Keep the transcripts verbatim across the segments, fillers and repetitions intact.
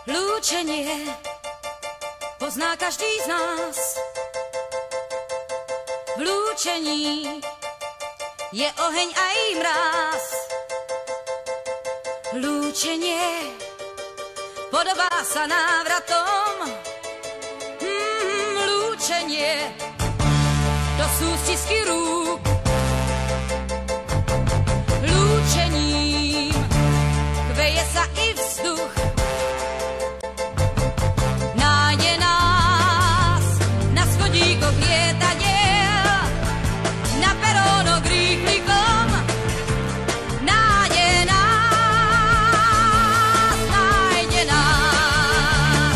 Lúčenie pozná každý z nás. V lúčení je oheň aj mráz. Lúčenie podobá sa návratom. Mm, lúčenie to sú stisky rúk. Lúčením kveje sa i vzduch. Nájde nás na schodíkoch lietadiel, na perónoch rýchlikom. Nájde nás, nájde nás.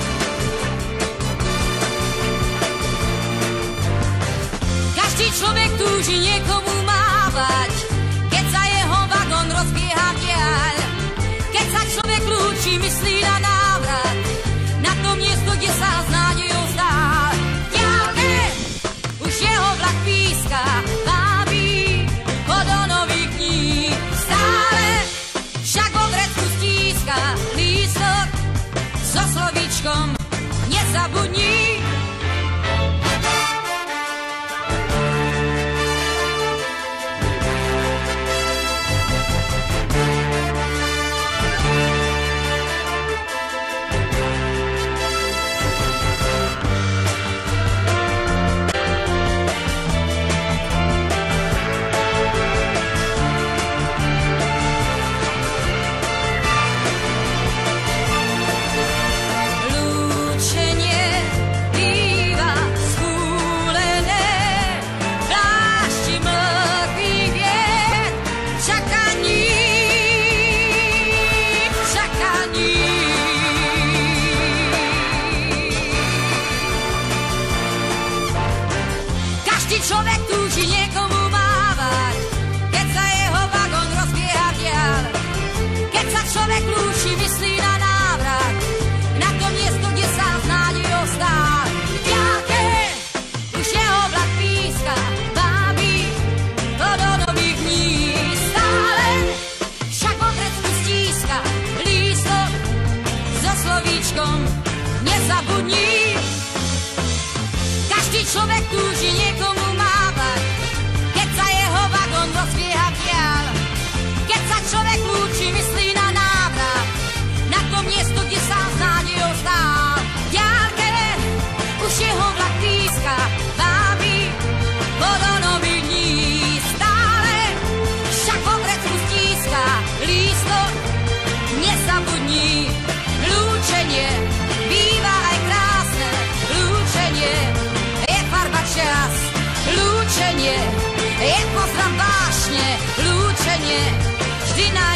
Každý človek túži niekomu mávať, keď sa jeho vagón rozbieha v diaľ. Keď sa človek lúči, myslí na návrat, na to miesto, kde sa s nádejou zdál. V diaľke už jeho vlak píska, vábí ho do nových dní. Stále však vo vrecku stíska lístok so slovíčkom nezabudni. Človek túži niekomu mávať, keď sa jeho vagón rozbieha v diaľ. Keď sa človek lúči, myslí na návrat, na to miesto, kde sa s nádejou stál. V diaľke už jeho vlak píska, vábí ho do nových dní. Stále však vo vrecku stíska lístok so slovíčkom nezabudni. Každý človek túži niekomu mávať, keď sa jeho vagón rozbieha v diaľ. Keď sa človek lúči, myslí na návrat, na to miesto, kde sa s nádejou stál. V diaľke už jeho vlak píska, vábí ho do nových dní. Stále však vo vrecku stíska lístok nezabudni. Lúčenie býva aj krásne, lúčenie je farba čas. Lúčenie je pozdrav vášne, lúčenie vždy nájde.